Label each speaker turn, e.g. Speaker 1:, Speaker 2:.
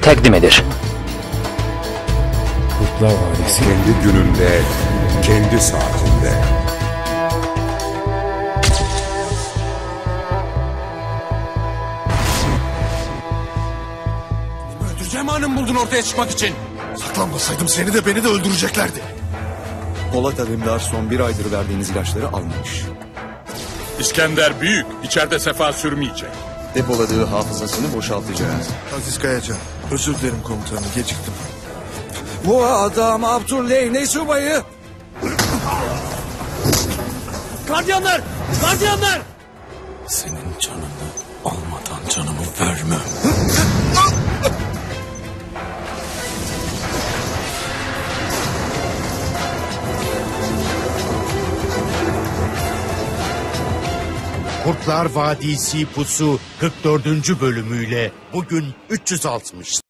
Speaker 1: təqdim edir.
Speaker 2: Kurtlar Vadisi.
Speaker 3: Kendi gününde, kendi saatinde.
Speaker 4: Öldüreceğim hanım buldun ortaya çıkmak için.
Speaker 5: Saklanmasaydım seni de beni de öldüreceklerdi.
Speaker 6: Polat Alemdar son bir aydır verdiğiniz ilaçları almamış.
Speaker 7: İskender büyük, içeride sefa sürmeyecek.
Speaker 6: Depoladığı hafızasını boşaltacağız.
Speaker 5: Aziz Kayacan, özür dilerim komutanım, geciktim.
Speaker 6: Bu adam Abdurleyney subayı.
Speaker 4: Gardiyanlar! Gardiyanlar!
Speaker 5: Senin canını almadan canımı vermem.
Speaker 8: Kurtlar Vadisi Pusu 44. bölümüyle bugün 360.